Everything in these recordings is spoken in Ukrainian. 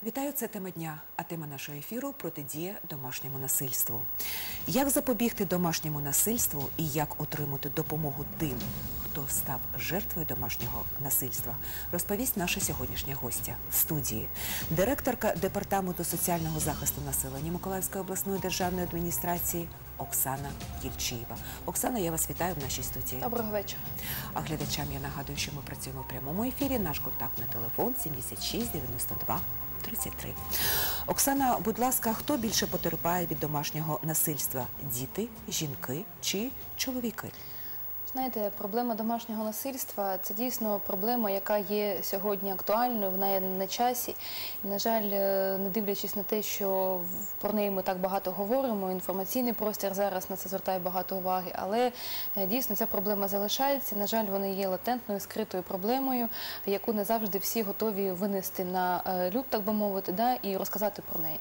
Вітаю, це тема дня, а тема нашого ефіру – протидія домашньому насильству. Як запобігти домашньому насильству і як отримати допомогу тим, хто став жертвою домашнього насильства, розповість наша сьогоднішня гостя в студії. Директорка Департаменту соціального захисту населення Миколаївської обласної державної адміністрації Оксана Кільчиєва. Оксана, я вас вітаю в нашій студії. Доброго вечора. А глядачам я нагадую, що ми працюємо в прямому ефірі. Наш контактний телефон 76 92 33. Оксана, будь ласка, хто більше потерпає від домашнього насильства? Діти, жінки чи чоловіки? Знаєте, проблема домашнього насильства – це дійсно проблема, яка є сьогодні актуальною, вона є на часі. І, на жаль, не дивлячись на те, що про неї ми так багато говоримо, інформаційний простір зараз на це звертає багато уваги, але дійсно ця проблема залишається. На жаль, вона є латентною, скритою проблемою, яку не завжди всі готові винести на люд, так би мовити, і розказати про неї.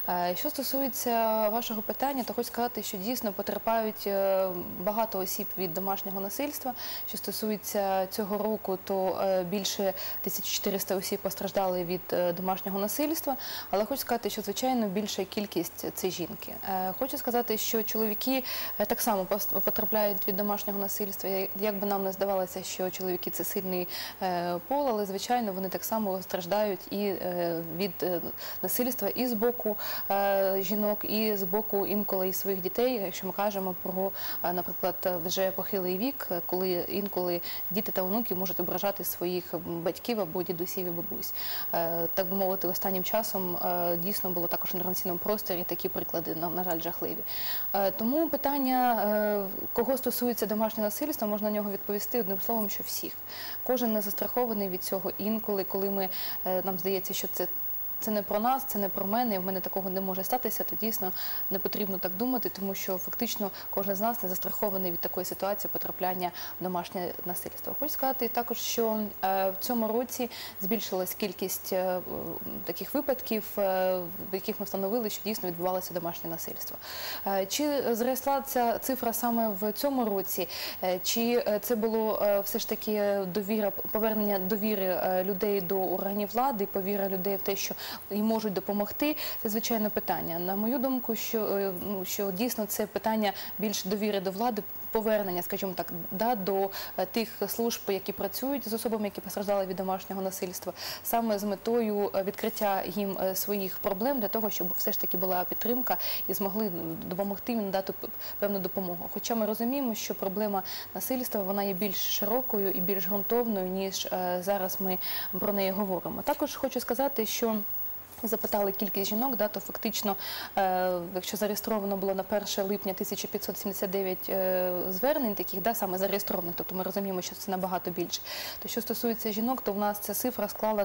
Що стосується вашого питання, то хочу сказати, що дійсно потерпають багато осіб від домашнього насильства. Що стосується цього року, то більше 1400 осіб постраждали від домашнього насильства, але хочу сказати, що, звичайно, більша кількість – це жінки. Хочу сказати, що чоловіки так само потрапляють від домашнього насильства. Як би нам не здавалося, що чоловіки – це сильний пол, але, звичайно, вони так само страждають і від насильства і з боку жінок, і з боку інколи і своїх дітей, якщо ми кажемо про, наприклад, вже похилий вік, коли інколи діти та онуки можуть ображати своїх батьків або дідусів і бабусь. Так би мовити, останнім часом дійсно було також в інформаційному просторі такі приклади, на жаль, жахливі. Тому питання, кого стосується домашнього насильства, можна на нього відповісти одним словом, що всіх. Кожен не застрахований від цього інколи, коли нам здається, що це не про нас, це не про мене, і в мене такого не може статися, то дійсно не потрібно так думати, тому що фактично кожен з нас не застрахований від такої ситуації потрапляння в домашнє насильство. Хочу сказати також, що в цьому році збільшилась кількість таких випадків, в яких ми встановили, що дійсно відбувалося домашнє насильство. Чи зросла ця цифра саме в цьому році, чи це було все ж таки повернення довіри людей до органів влади, повіра людей в те, що і можуть допомогти, це, звичайно, питання. На мою думку, що дійсно це питання більш довіри до влади, повернення, скажімо так, до тих служб, які працюють з особами, які постраждали від домашнього насильства, саме з метою відкриття їм своїх проблем, для того, щоб все ж таки була підтримка і змогли допомогти їм надати певну допомогу. Хоча ми розуміємо, що проблема насильства, вона є більш широкою і більш ґрунтовною, ніж зараз ми про неї говоримо. Також хочу сказати, що запитали кількість жінок, то фактично, якщо зареєстровано було на 1 липня 1579 звернень таких, саме зареєстрованих, тобто ми розуміємо, що це набагато більше, то що стосується жінок, то в нас ця цифра склала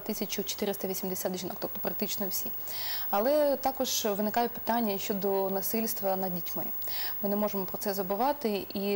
1480 жінок, тобто практично всі. Але також виникає питання щодо насильства над дітьми. Ми не можемо про це забувати і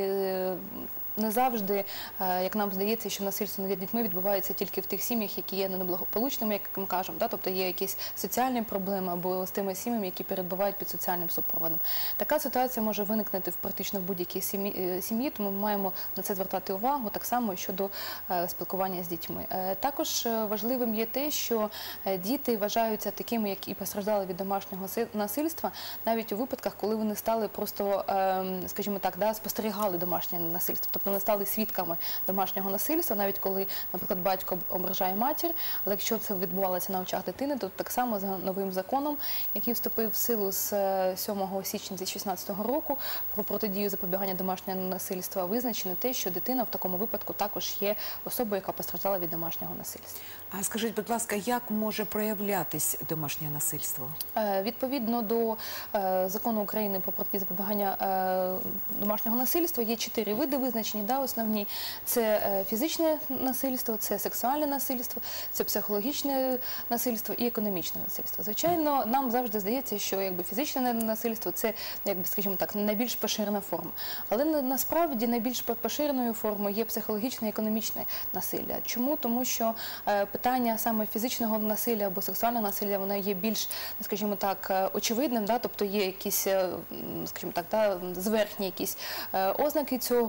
не завжди, як нам здається, що насильство над дітьми відбувається тільки в тих сім'ях, які є неблагополучними, як ми кажемо, тобто є якісь соціальні проблеми або з тими сім'ями, які перебувають під соціальним супроводом. Така ситуація може виникнути практично в будь-якій сім'ї, тому ми маємо на це звертати увагу, так само і щодо спілкування з дітьми. Також важливим є те, що діти вважаються такими, які постраждали від домашнього насильства, навіть у випадках, коли вони стали просто, скажімо так, спостерігали домашнє насильство. Тобто вони стали свідками домашнього насильства, навіть коли, наприклад, батько ображає матір, але якщо це відбувалося на очах дитини, то так само за новим законом, який вступив в силу з 7 січня 2016 року про протидію запобігання домашнього насильства, визначено те, що дитина в такому випадку також є особою, яка постраждала від домашнього насильства. А скажіть, будь ласка, як може проявлятись домашнє насильство? Відповідно до закону України про протидію запобігання домашнього насильства є 4 види визначені, основні. Це фізичне насильство, це сексуальне насильство, це психологічне насильство і економічне насильство. Звичайно, нам завжди здається, що фізичне насильство – це, скажімо так, найбільш поширена форма. Але насправді найбільш поширеною формою є психологічне і економічне насилля. Чому? Тому що питання саме фізичного насилля або сексуального насилля, воно є більш, скажімо так, очевидним, тобто є якісь, скажімо так, зверхні якісь ознаки цього, або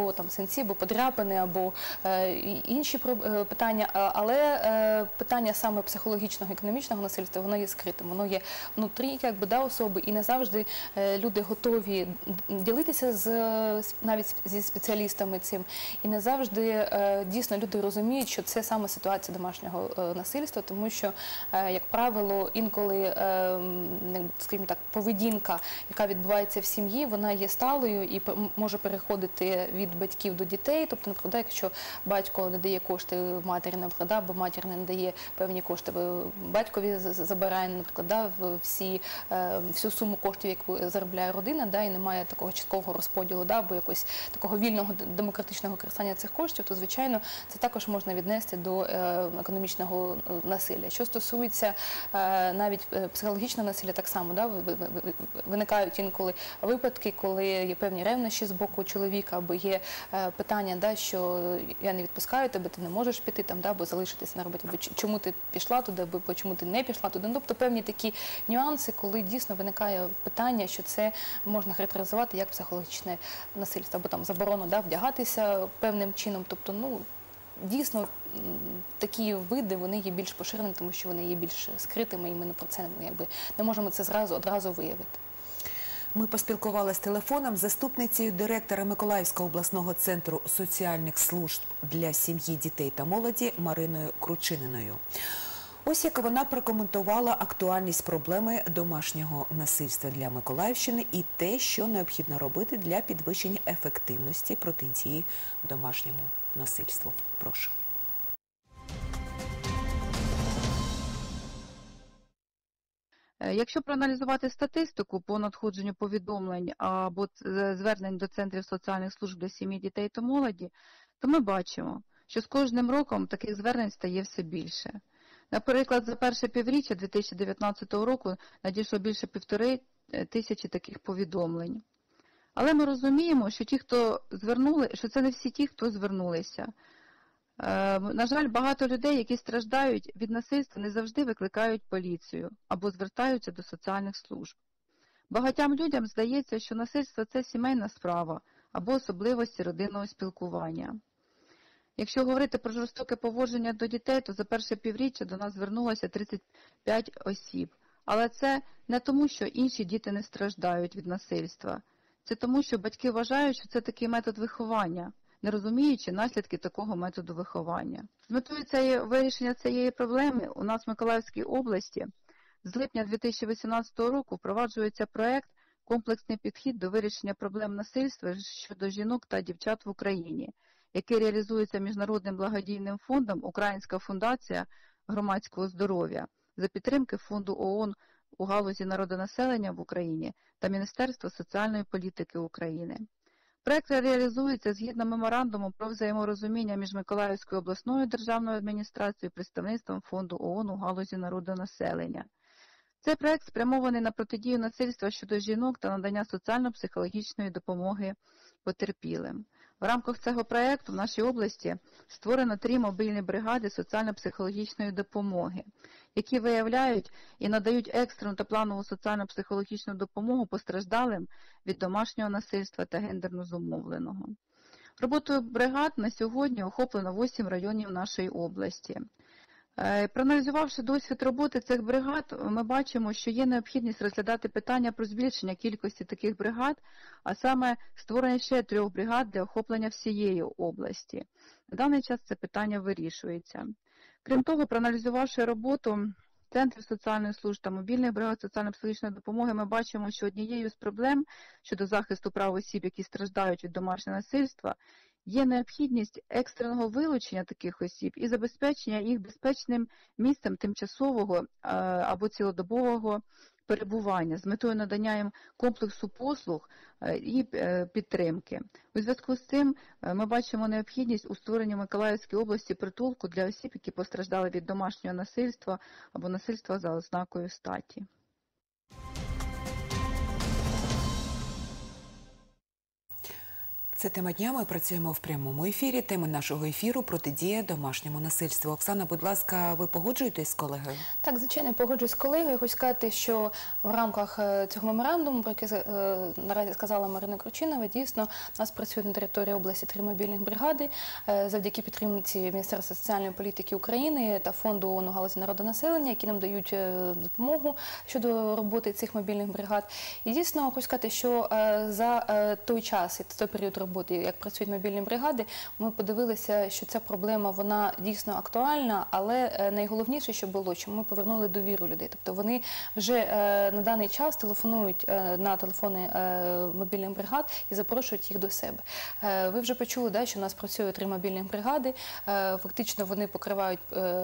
про там синці або подряпини, або інші питання, але питання саме психологічного, економічного насильства, воно є скритим, воно є внутрі особи, і не завжди люди готові ділитися навіть зі спеціалістами цим, і не завжди дійсно люди розуміють, що це саме ситуація домашнього насильства, тому що, як правило, інколи, скажімо так, поведінка, яка відбувається в сім'ї, вона є сталою і може переходити від батьків до дітей. Тобто, наприклад, якщо батько не дає кошти матері, наприклад, або матір не надає певні кошти, батькові забирає, наприклад, всю суму коштів, яку заробляє родина, і немає такого чіткого розподілу, або якогось такого вільного демократичного використання цих коштів, то, звичайно, це також можна віднести до економічного насилля. Що стосується навіть психологічного насилля, так само, виникають інколи випадки, коли є певні ревнощі з боку чоловіка, або є питання, що я не відпускаю тебе, ти не можеш піти, або залишитися на роботі, або чому ти пішла туди, або чому ти не пішла туди. Тобто певні такі нюанси, коли дійсно виникає питання, що це можна характеризувати як психологічне насильство, або заборона вдягатися певним чином. Тобто, дійсно, такі види, вони є більш поширені, тому що вони є більш скритими, і ми про це не можемо це одразу виявити. Ми поспілкувалися телефоном з заступницею директора Миколаївського обласного центру соціальних служб для сім'ї, дітей та молоді Мариною Кручининою. Ось як вона прокоментувала актуальність проблеми домашнього насильства для Миколаївщини і те, що необхідно робити для підвищення ефективності протидії домашньому насильству. Прошу. Якщо проаналізувати статистику по надходженню повідомлень або звернень до центрів соціальних служб для сім'ї, дітей та молоді, то ми бачимо, що з кожним роком таких звернень стає все більше. Наприклад, за перше півріччя 2019 року надійшло більше 1500 таких повідомлень. Але ми розуміємо, що що це не всі ті, хто звернулися. На жаль, багато людей, які страждають від насильства, не завжди викликають поліцію або звертаються до соціальних служб. Багатьом людям здається, що насильство – це сімейна справа або особливості родинного спілкування. Якщо говорити про жорстоке поводження до дітей, то за перше півріччя до нас звернулося 35 осіб. Але це не тому, що інші діти не страждають від насильства. Це тому, що батьки вважають, що це такий метод виховання, не розуміючи наслідки такого методу виховання. З метою вирішення цієї проблеми у нас в Миколаївській області з липня 2018 року впроваджується проект «Комплексний підхід до вирішення проблем насильства щодо жінок та дівчат в Україні», який реалізується Міжнародним благодійним фондом «Українська фундація громадського здоров'я» за підтримки Фонду ООН у галузі народонаселення в Україні та Міністерства соціальної політики України. Проект реалізується згідно меморандуму про взаєморозуміння між Миколаївською обласною державною адміністрацією і представництвом Фонду ООН у галузі народонаселення. Цей проект спрямований на протидію насильства щодо жінок та надання соціально-психологічної допомоги потерпілим. В рамках цього проекту в нашій області створено 3 мобільні бригади соціально-психологічної допомоги, які виявляють і надають екстрену та планову соціально-психологічну допомогу постраждалим від домашнього насильства та гендерно зумовленого. Роботою бригад на сьогодні охоплено 8 районів нашої області. Проаналізувавши досвід роботи цих бригад, ми бачимо, що є необхідність розглядати питання про збільшення кількості таких бригад, а саме створення ще 3 бригад для охоплення всієї області. На даний час це питання вирішується. Крім того, проаналізувавши роботу центрів соціальної служби та мобільних бригад соціально-психологічної допомоги, ми бачимо, що однією з проблем щодо захисту прав осіб, які страждають від домашнього насильства, є необхідність екстреного вилучення таких осіб і забезпечення їх безпечним місцем тимчасового або цілодобового перебування з метою надання їм комплексу послуг і підтримки. У зв'язку з цим ми бачимо необхідність у створенні в Миколаївській області притулку для осіб, які постраждали від домашнього насильства або насильства за ознакою статі. Це тема дня. Ми працюємо в прямому ефірі. Тема нашого ефіру – протидія домашньому насильству. Оксана, будь ласка, ви погоджуєтесь з колегою? Так, звичайно, погоджуюсь з колегою. Я хочу сказати, що в рамках цього меморандуму, про який наразі сказала Марина Кручинова, дійсно, у нас працюють на території області 3 мобільних бригади. Завдяки підтримці Міністерства соціальної політики України та Фонду ООН у галузі народонаселення, які нам дають допомогу щодо роботи цих мобільних бригад. І дійсно, хочу сказати, що за той час і той період роботи, як працюють мобільні бригади, ми подивилися, що ця проблема, вона дійсно актуальна, але найголовніше, що було, що ми повернули довіру людей. Тобто вони вже на даний час телефонують на телефони мобільних бригад і запрошують їх до себе. Ви вже почули, да, що у нас працює 3 мобільних бригади, фактично вони покривають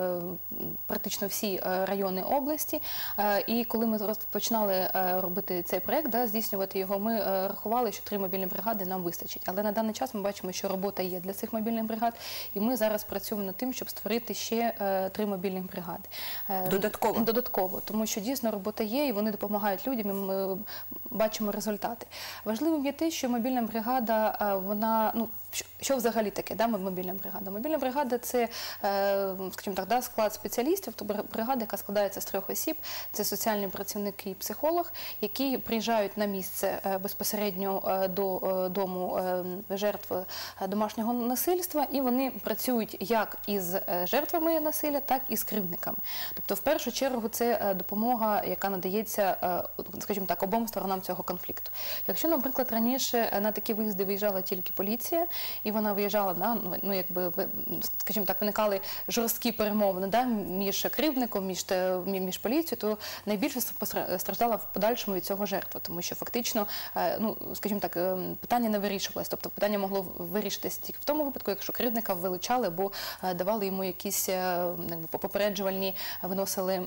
практично всі райони області. І коли ми починали робити цей проєкт, да, здійснювати його, ми рахували, що 3 мобільні бригади нам вистачить. Але на даний час ми бачимо, що робота є для цих мобільних бригад, і ми зараз працюємо над тим, щоб створити ще 3 мобільних бригади. Додатково? Додатково, тому що дійсно робота є, і вони допомагають людям, і ми бачимо результати. Важливим є те, що мобільна бригада, вона, ну, що взагалі таке, да, мобільна бригада? Мобільна бригада – це, скажімо так, да, склад спеціалістів, то бригада, яка складається з 3 осіб, це соціальні працівники і психолог, які приїжджають на місце безпосередньо до дому жертв домашнього насильства, і вони працюють як із жертвами насилля, так і з кривдниками. Тобто, в першу чергу, це допомога, яка надається, скажімо так, обом сторонам цього конфлікту. Якщо, наприклад, раніше на такі виїзди виїжджала тільки поліція, і вона виїжджала, ну, якби, скажімо так, виникали жорсткі перемовини, да, між кривдником, між поліцією, то найбільше страждала в подальшому від цього жертва, тому що фактично, ну, скажімо так, питання не вирішувалось, тобто питання могло вирішитися тільки в тому випадку, якщо кривдника вилучали або давали йому якісь попереджувальні, виносили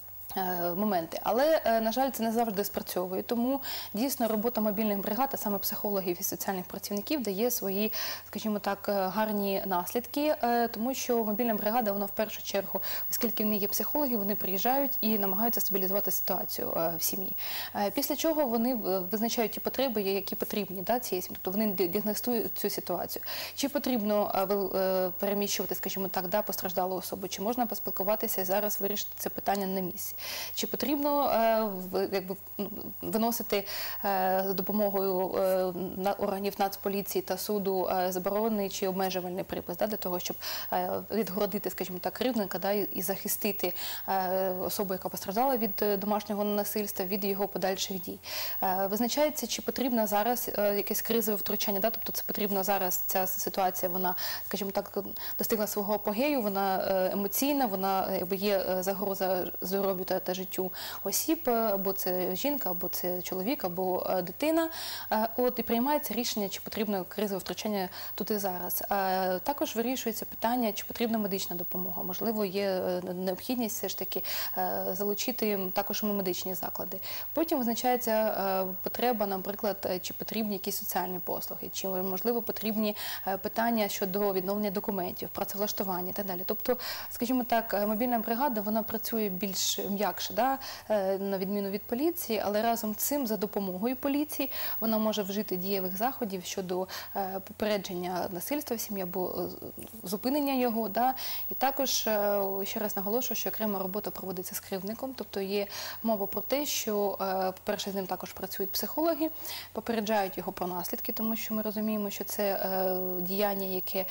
моменти. Але, на жаль, це не завжди спрацьовує. Тому, дійсно, робота мобільних бригад, а саме психологів і соціальних працівників, дає свої, скажімо так, гарні наслідки, тому що мобільна бригада, вона в першу чергу, оскільки вони є психологи, вони приїжджають і намагаються стабілізувати ситуацію в сім'ї. Після чого вони визначають ті потреби, які потрібні, да, цієї сім'ї. Тобто вони діагностують цю ситуацію. Чи потрібно переміщувати, скажімо так, да, постраждалу особу, чи можна поспілкуватися і зараз вирішити це питання на місці. Чи потрібно якби, виносити за допомогою органів Нацполіції та суду заборонений чи обмежувальний припис, да, для того, щоб відгородити, скажімо так, кривдника, да, і захистити особу, яка постраждала від домашнього насильства, від його подальших дій. Визначається, чи потрібно зараз якесь кризове втручання, да, тобто це потрібно зараз, ця ситуація, вона, скажімо так, достигла свого апогею, вона емоційна, вона якби, є загроза здоров'ю та життю осіб, або це жінка, або це чоловік, або дитина. І приймається рішення, чи потрібно кризове втручання тут і зараз. Також вирішується питання, чи потрібна медична допомога. Можливо, є необхідність все ж таки залучити також медичні заклади. Потім визначається потреба, наприклад, чи потрібні якісь соціальні послуги, чи, можливо, потрібні питання щодо відновлення документів, працевлаштування і так далі. Тобто, скажімо так, мобільна бригада, вона працює більш м'якше, да, на відміну від поліції, але разом з цим, за допомогою поліції, вона може вжити дієвих заходів щодо попередження насильства в сім'ї або зупинення його. Да. І також, ще раз наголошую, що окрема робота проводиться з кривдником, тобто є мова про те, що, по-перше, з ним також працюють психологи, попереджають його про наслідки, тому що ми розуміємо, що це діяння, яке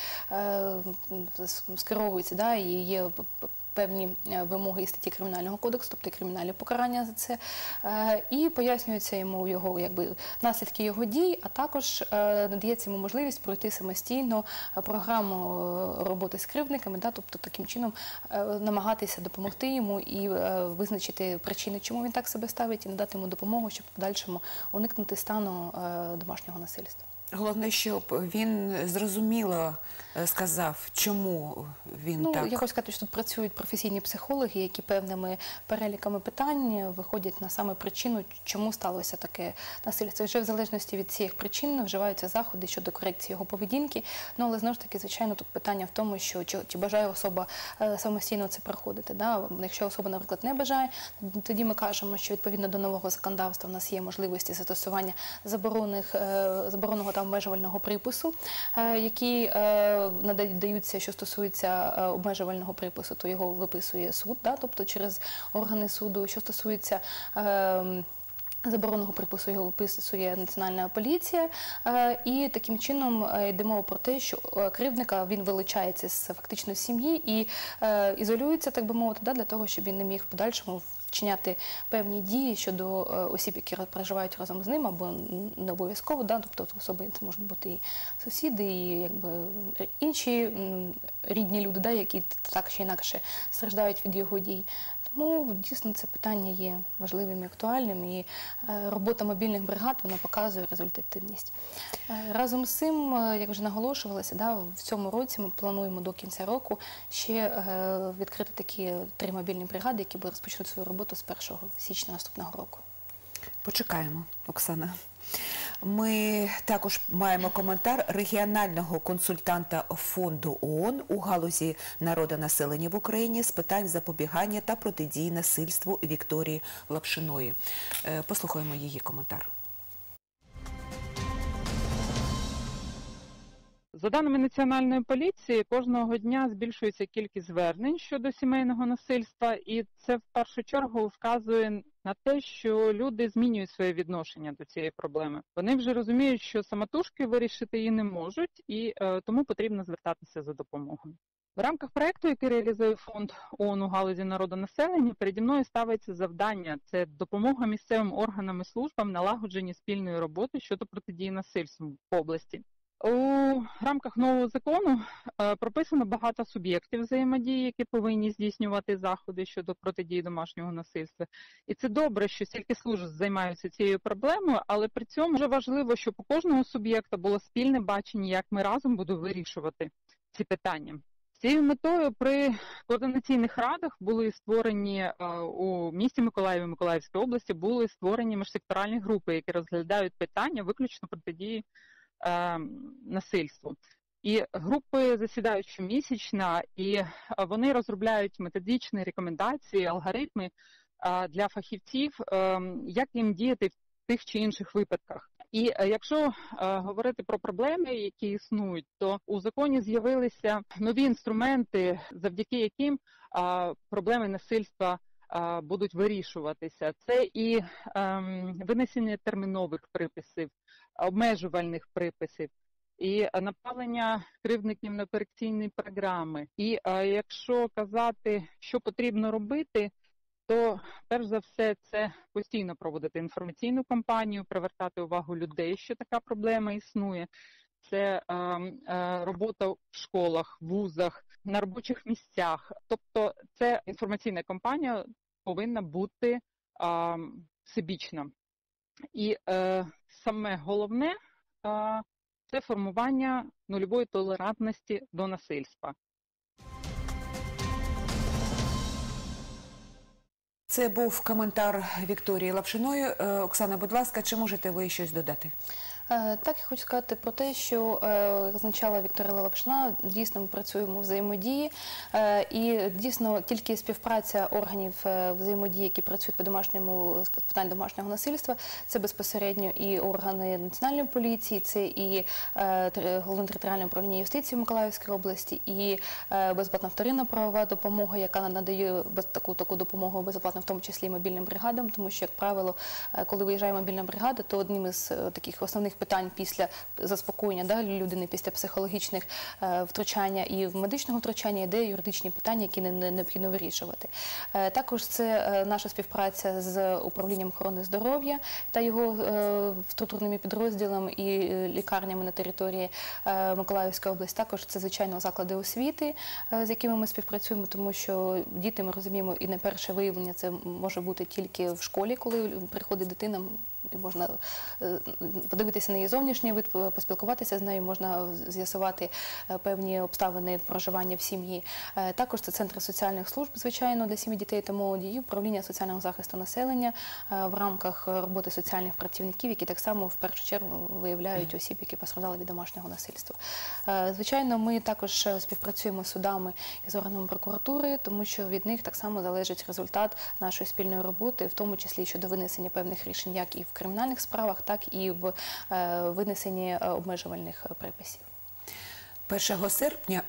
скеровується, да, і є певні вимоги і статті Кримінального кодексу, тобто кримінальне покарання за це, і пояснюється йому його, якби, наслідки його дій, а також надається йому можливість пройти самостійно програму роботи з кривдниками, да, тобто таким чином намагатися допомогти йому і визначити причини, чому він так себе ставить, і надати йому допомогу, щоб в подальшому уникнути стану домашнього насильства. Головне, щоб він зрозуміло сказав, чому він так. Я хочу сказати, що тут працюють професійні психологи, які певними переліками питань виходять на саме причину, чому сталося таке насильство. І вже в залежності від цих причин вживаються заходи щодо корекції його поведінки. Ну, але, знову ж таки, звичайно, тут питання в тому, що чи бажає особа самостійно це проходити. Да? Якщо особа, наприклад, не бажає, тоді ми кажемо, що відповідно до нового законодавства в нас є можливості застосування забороненого та обмежувального припису, які надаються, що стосується обмежувального припису, то його виписує суд, тобто через органи суду. Що стосується забороненого припису, його виписує Національна поліція, і таким чином йде мова про те, що кривдника, він вилучається фактично з сім'ї і ізолюється, так би мовити, для того, щоб він не міг в подальшому вчиняти певні дії щодо осіб, які проживають разом з ним, або не обов'язково, тобто особи це можуть бути і сусіди, і інші рідні люди, які так чи інакше страждають від його дій. Тому дійсно це питання є важливим і актуальним, і робота мобільних бригад, вона показує результативність. Разом з цим, як вже наголошувалося, в цьому році ми плануємо до кінця року ще відкрити такі 3 мобільні бригади, які розпочнуть свою роботу з 1 січня наступного року. Почекаємо, Оксана. Ми також маємо коментар регіонального консультанта Фонду ООН у галузі народонаселення в Україні з питань запобігання та протидії насильству Вікторії Лапшиної. Послухаємо її коментар. За даними Національної поліції, кожного дня збільшується кількість звернень щодо сімейного насильства, і це в першу чергу вказує на те, що люди змінюють своє відношення до цієї проблеми. Вони вже розуміють, що самотужки вирішити її не можуть, і тому потрібно звертатися за допомогою. В рамках проєкту, який реалізує Фонд ООН у галузі народонаселення, переді мною ставиться завдання – це допомога місцевим органам і службам налагодженні спільної роботи щодо протидії насильству в області. У рамках нового закону прописано багато суб'єктів взаємодії, які повинні здійснювати заходи щодо протидії домашнього насильства. І це добре, що стільки служб займаються цією проблемою, але при цьому дуже важливо, щоб у кожного суб'єкта було спільне бачення, як ми разом будемо вирішувати ці питання. З цією метою при координаційних радах були створені у місті Миколаєві, Миколаївській області, були створені міжсекторальні групи, які розглядають питання виключно протидії насильству. І групи засідають щомісячно, і вони розробляють методичні рекомендації, алгоритми для фахівців, як їм діяти в тих чи інших випадках. І якщо говорити про проблеми, які існують, то у законі з'явилися нові інструменти, завдяки яким проблеми насильства будуть вирішуватися. Це і винесення термінових приписів, обмежувальних приписів, і направлення кривдників на корекційні програми. І якщо казати, що потрібно робити, то перш за все це постійно проводити інформаційну кампанію, привертати увагу людей, що така проблема існує. Це робота в школах, вузах, на робочих місцях. Тобто ця інформаційна кампанія повинна бути всебічна. І саме головне це формування нульової толерантності до насильства. Це був коментар Вікторії Лапшиної. Оксана, будь ласка, чи можете ви щось додати? Так, я хочу сказати про те, що, як зазначала Вікторія Лапшина, дійсно ми працюємо у взаємодії, і дійсно тільки співпраця органів взаємодії, які працюють по питань домашнього насильства, це безпосередньо і органи Національної поліції, це і Головне територіальне управління юстиції Миколаївської області, і безоплатна вторинна правова допомога, яка надає таку допомогу безоплатно, в тому числі і мобільним бригадам, тому що, як правило, коли виїжджає мобільна бригада, то одним із таких основних питань після заспокоєння людини, після психологічних втручання і медичного втручання, йде юридичні питання, які необхідно вирішувати. Також це наша співпраця з управлінням охорони здоров'я та його структурними підрозділами і лікарнями на території Миколаївської області. Також це, звичайно, заклади освіти, з якими ми співпрацюємо, тому що діти, ми розуміємо, і не перше виявлення це може бути тільки в школі, коли приходить дитина. Можна подивитися на її зовнішній вид, поспілкуватися з нею, можна з'ясувати певні обставини проживання в сім'ї. Також це центри соціальних служб, звичайно, для сім'ї, дітей та молоді, і управління соціального захисту населення в рамках роботи соціальних працівників, які так само в першу чергу виявляють осіб, які постраждали від домашнього насильства. Звичайно, ми також співпрацюємо з судами і з органами прокуратури, тому що від них так само залежить результат нашої спільної роботи, в тому числі щодо винесення певних рішень, як і в кримінальних справах, так і в винесенні обмежувальних приписів. 1 серпня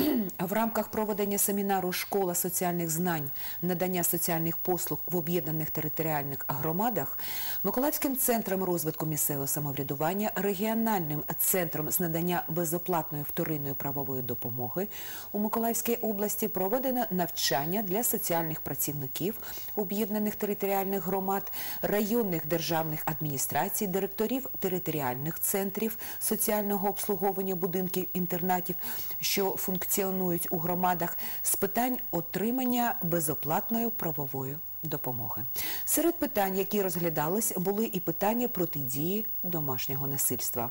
в рамках проведення семінару «Школа соціальних знань. Надання соціальних послуг в об'єднаних територіальних громадах» Миколаївським центром розвитку місцевого самоврядування, регіональним центром з надання безоплатної вторинної правової допомоги у Миколаївській області проведено навчання для соціальних працівників об'єднаних територіальних громад, районних державних адміністрацій, директорів територіальних центрів соціального обслуговування будинків інтернатів, що функціонують у громадах, з питань отримання безоплатної правової допомоги. Серед питань, які розглядались, були і питання протидії домашнього насильства.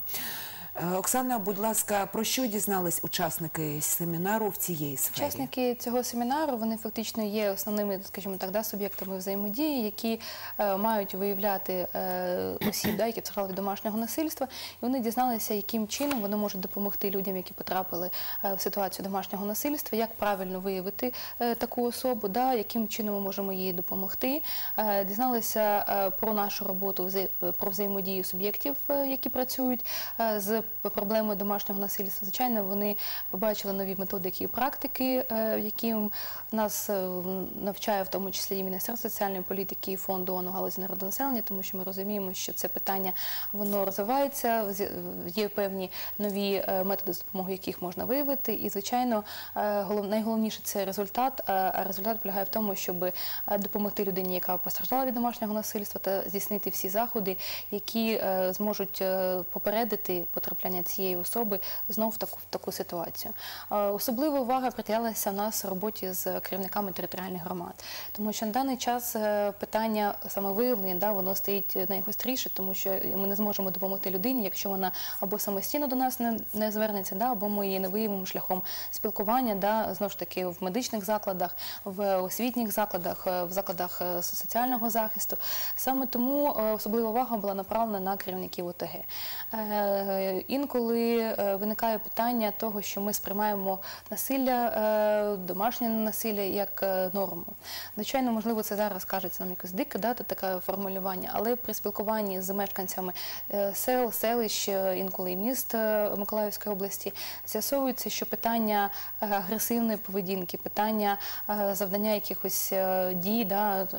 Оксана, будь ласка, про що дізнались учасники семінару в цієї сфері? Учасники цього семінару, вони фактично є основними, скажімо так, суб'єктами взаємодії, які мають виявляти осіб, які постраждали від домашнього насильства, і вони дізналися, яким чином вони можуть допомогти людям, які потрапили в ситуацію домашнього насильства, як правильно виявити таку особу, яким чином ми можемо їй допомогти. Дізналися про нашу роботу, про взаємодію суб'єктів, які працюють з проблемою домашнього насильства. Звичайно, вони побачили нові методики і практики, яким нас навчає в тому числі і Міністерство соціальної політики, і Фонд ООН у галузі народонаселення, тому що ми розуміємо, що це питання, воно розвивається, є певні нові методи, з допомогою яких можна виявити. І, звичайно, найголовніше – це результат, а результат полягає в тому, щоб допомогти людині, яка постраждала від домашнього насильства, та здійснити всі заходи, які зможуть попередити потрапляння цієї особи знов в таку ситуацію. Особлива увага приділялася у нас роботі з керівниками територіальних громад, тому що на даний час питання самовиявлення, воно стоїть найгостріше, тому що ми не зможемо допомогти людині, якщо вона або самостійно до нас не звернеться, або ми її не виявимо шляхом спілкування, знову ж таки, в медичних закладах, в освітніх закладах, в закладах соціального захисту. Саме тому особлива увага була направлена на керівників ОТГ. Інколи виникає питання того, що ми сприймаємо насилля, домашнє насилля як норму. Звичайно, можливо, це зараз кажеться нам якось дике, таке формулювання, але при спілкуванні з мешканцями сел, селищ, інколи і міст Миколаївської області, з'ясовується, що питання агресивної поведінки, питання завдання якихось дій,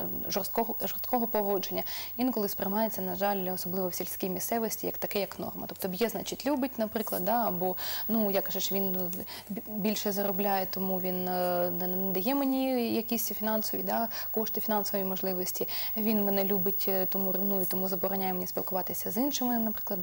жорсткого поводження, інколи сприймається, на жаль, особливо в сільській місцевості, як таке, як норма. Тобто б'є, значить, любить, наприклад, або, як же ж, він більше заробляє, тому він не дає мені якісь фінансові кошти, фінансові можливості. Він мене любить, тому ревнує, тому забороняє мені спілкуватися з іншими, наприклад,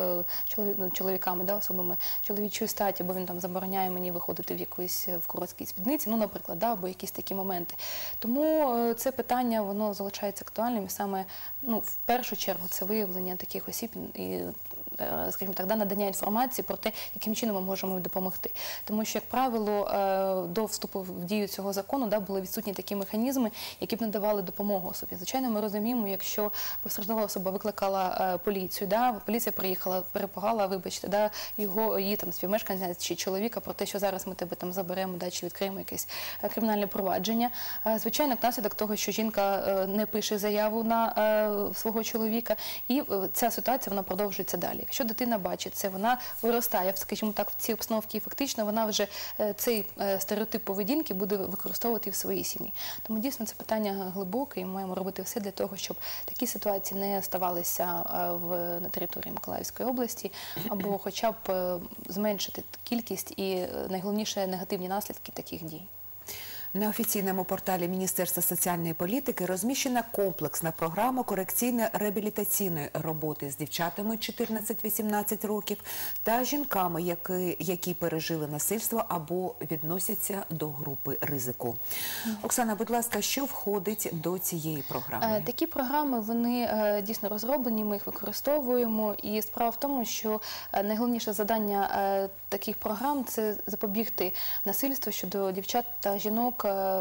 чоловіками, особами чоловічої статі, бо він там забороняє мені виходити в короткій спідниці, наприклад, або якісь такі моменти. Тому це питання, воно залишається актуальним, і саме, в першу чергу, це виявлення таких осіб і, скажімо так, надання інформації про те, яким чином ми можемо допомогти. Тому що, як правило, до вступу в дію цього закону були відсутні такі механізми, які б надавали допомогу особі. Звичайно, ми розуміємо, якщо постраждала особа викликала поліцію, поліція приїхала, перепугала, вибачте, її співмешканця чи чоловіка про те, що зараз ми тебе заберемо, чи відкриємо якесь кримінальне провадження. Звичайно, наслідок того, що жінка не пише заяву на свого чоловіка, і ця ситуація, вона продовжується далі. Якщо дитина бачить це, вона виростає, скажімо так, в цій обстановці, і фактично вона вже цей стереотип поведінки буде використовувати в своїй сім'ї. Тому дійсно це питання глибоке, і ми маємо робити все для того, щоб такі ситуації не ставалися на території Миколаївської області, або хоча б зменшити кількість і, найголовніше, негативні наслідки таких дій. На офіційному порталі Міністерства соціальної політики розміщена комплексна програма корекційно-реабілітаційної роботи з дівчатами 14-18 років та жінками, які пережили насильство або відносяться до групи ризику. Оксана, будь ласка, що входить до цієї програми? Такі програми, вони дійсно розроблені, ми їх використовуємо. І справа в тому, що найголовніше завдання таких програм – це запобігти насильству щодо дівчат та жінок,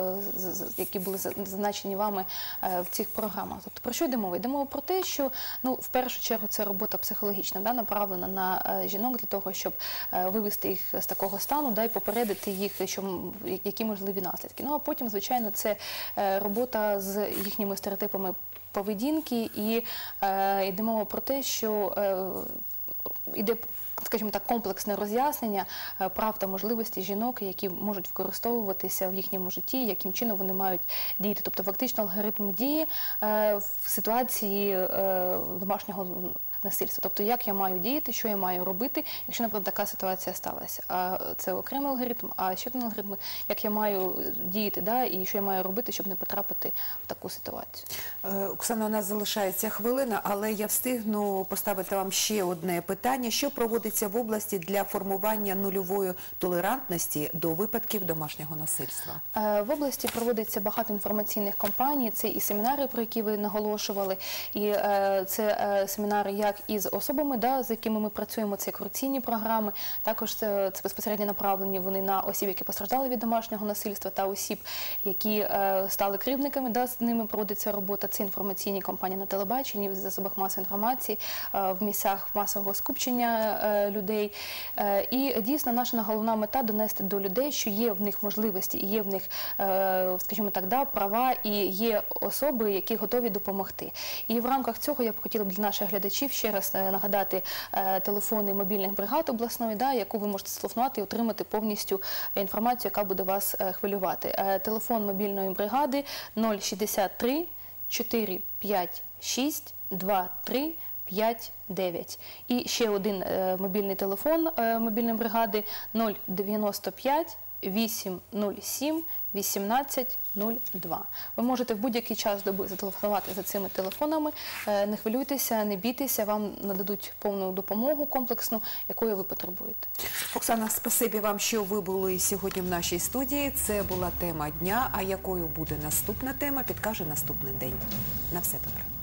які були зазначені вами в цих програмах. Тобто, про що йде мова? Йде мова про те, що, в першу чергу, це робота психологічна, направлена на жінок для того, щоб вивести їх з такого стану, і попередити їх, які можливі наслідки. А потім, звичайно, це робота з їхніми стереотипами поведінки, і йде мова про те, що йде, скажімо так, комплексне роз'яснення прав та можливостей жінок, які можуть використовуватися в їхньому житті, яким чином вони мають діяти. Тобто фактично алгоритм дії в ситуації домашнього насильства. Тобто, як я маю діяти, що я маю робити, якщо, наприклад, така ситуація сталася. А це окремий алгоритм, а ще один алгоритм, як я маю діяти, да, і що я маю робити, щоб не потрапити в таку ситуацію. Оксана, у нас залишається хвилина, але я встигну поставити вам ще одне питання. Що проводиться в області для формування нульової толерантності до випадків домашнього насильства? В області проводиться багато інформаційних кампаній, це і семінари, про які ви наголошували, і це семінари як із особами, да, з якими ми працюємо, це корупційні програми, також це безпосередньо направлені вони на осіб, які постраждали від домашнього насильства, та осіб, які стали кривдниками, да, з ними проводиться робота, це інформаційні кампанії на телебаченні, в засобах масової інформації, в місцях масового скупчення людей. І дійсно наша головна мета – донести до людей, що є в них можливості, і є в них, скажімо так, да, права, і є особи, які готові допомогти. І в рамках цього я б хотіла для наших глядачів ще раз нагадати телефони мобільних бригад обласної, да, яку ви можете зателефонувати і отримати повністю інформацію, яка буде вас хвилювати. Телефон мобільної бригади 063 456 2359. І ще один мобільний телефон мобільної бригади 095 807 1802. Ви можете в будь-який час доби зателефонувати за цими телефонами. Не хвилюйтеся, не бійтеся, вам нададуть повну допомогу комплексну, якої ви потребуєте. Оксана, спасибі вам, що ви були сьогодні в нашій студії. Це була тема дня, а якою буде наступна тема, підкаже наступний день. На все добре.